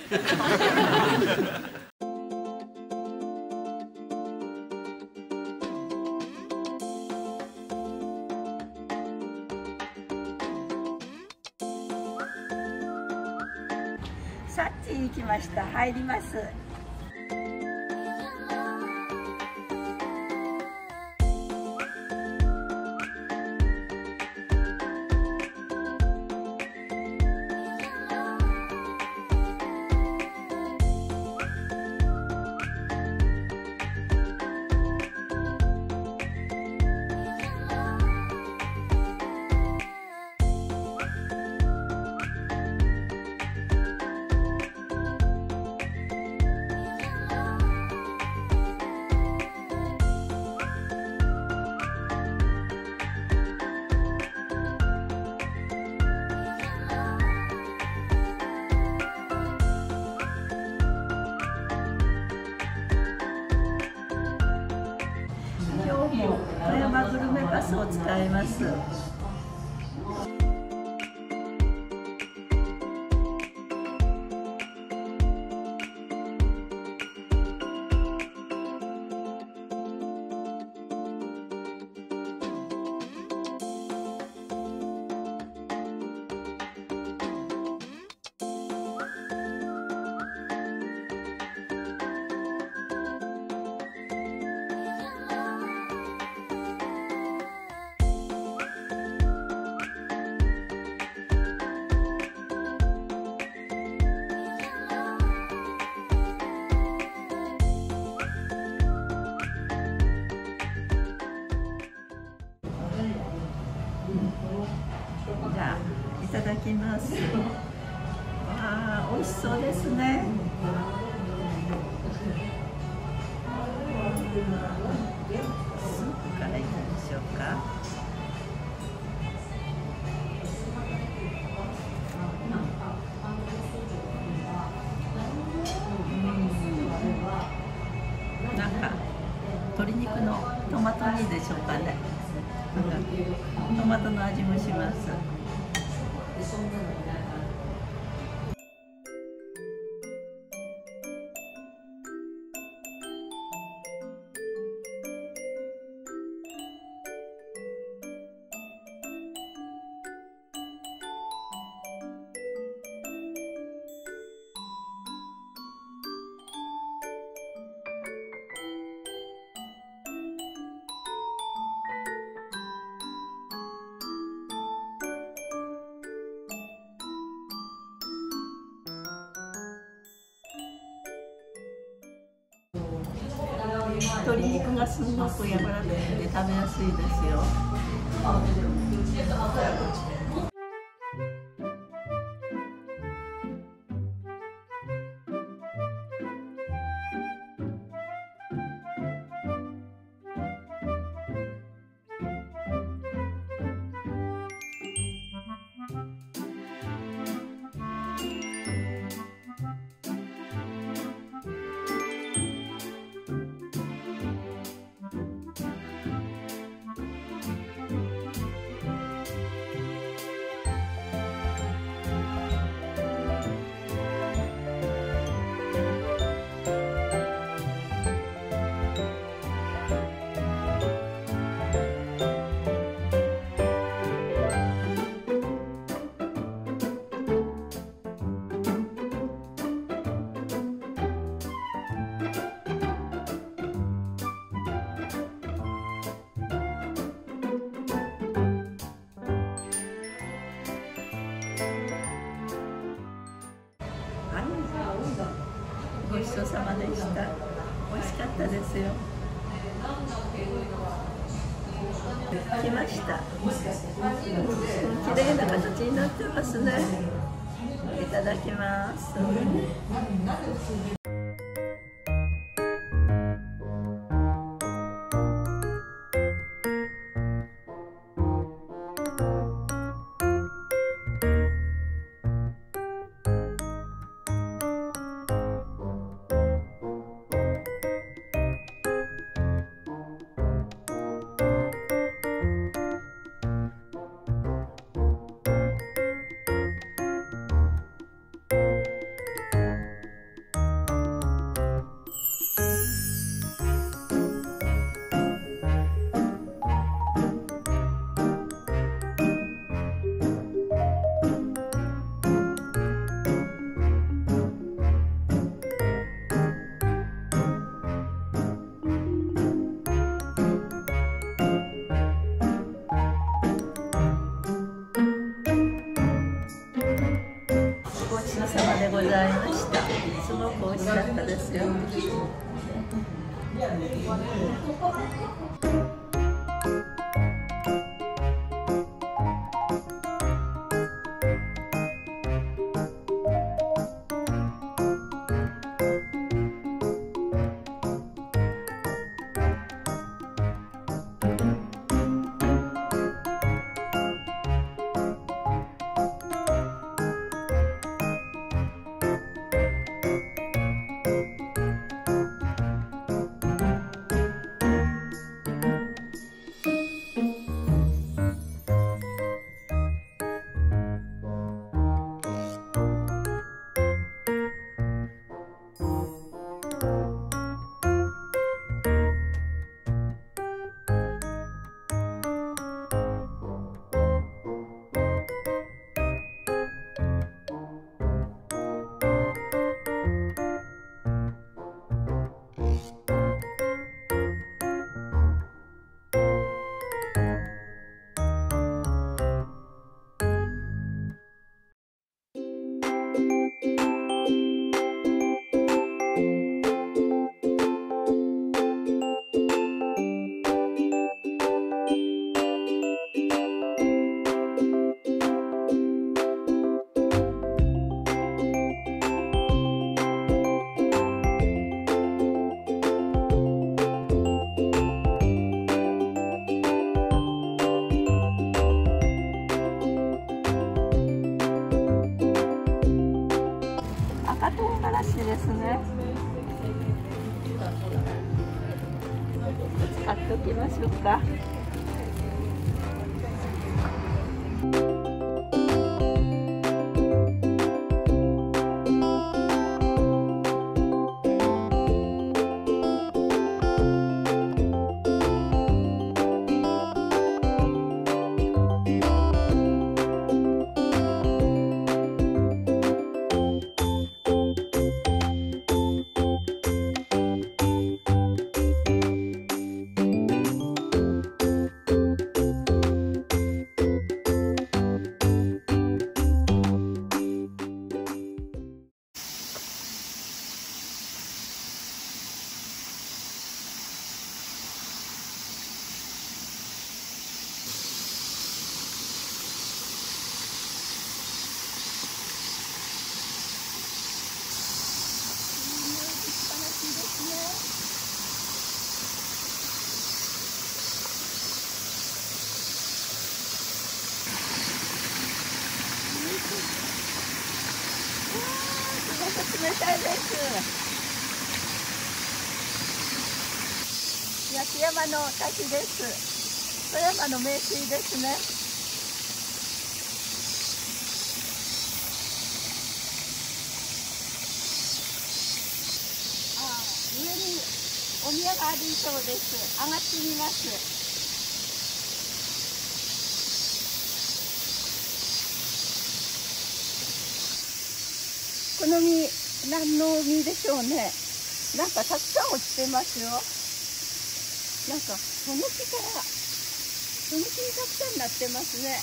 サッチに来ました。入ります。今日も富山グルメバスを使います。じゃあいただきます。わあ、美味しそうですね。スープからいかがでしょうか。なんか鶏肉のトマト煮でしょうかね。トマトの味もします。鶏肉がすごく柔らかくて食べやすいですよ。ごちそうさまでした。美味しかったですよ。来ました。綺麗な形になってますね。いただきます。 そうさまでございました。すごく美味しかったですよ。赤唐辛子ですね。使っておきましょうか。冷たいです。焼山の滝です。富山の名水ですね。上にお宮がありそうです。上がってみます。この実、何の実でしょうね。なんかたくさん落ちてますよ。なんかその木にたくさんなってますね。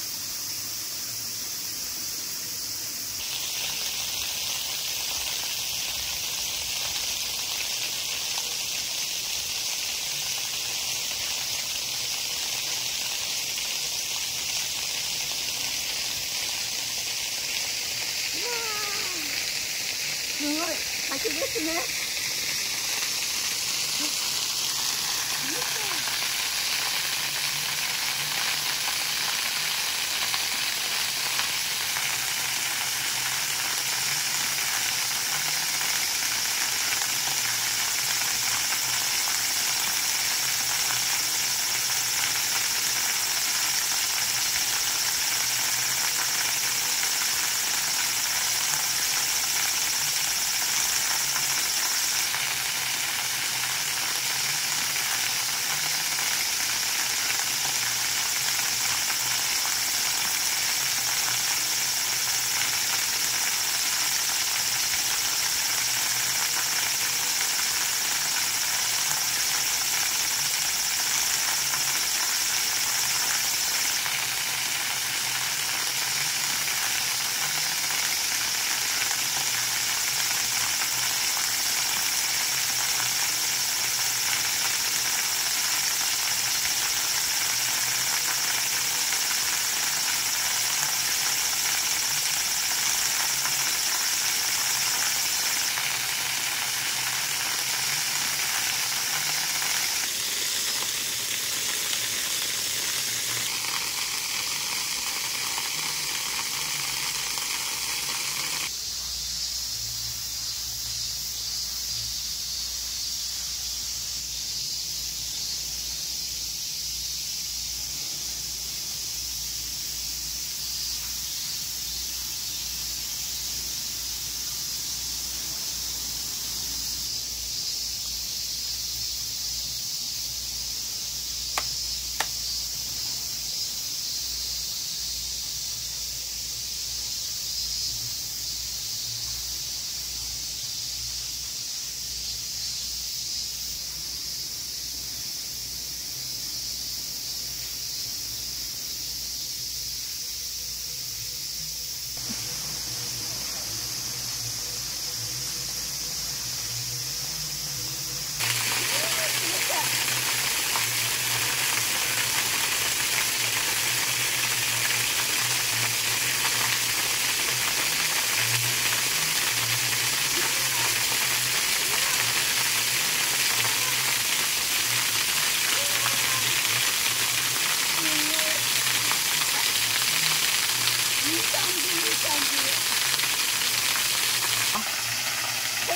すごい滝ですね。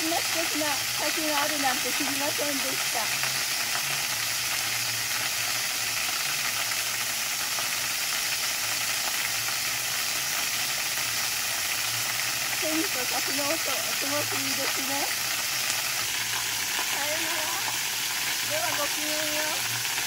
んな素敵な滝があるなんて知りませんでした。天と滝の音、気持ちいいですね。さよなら。ではごきげんよう。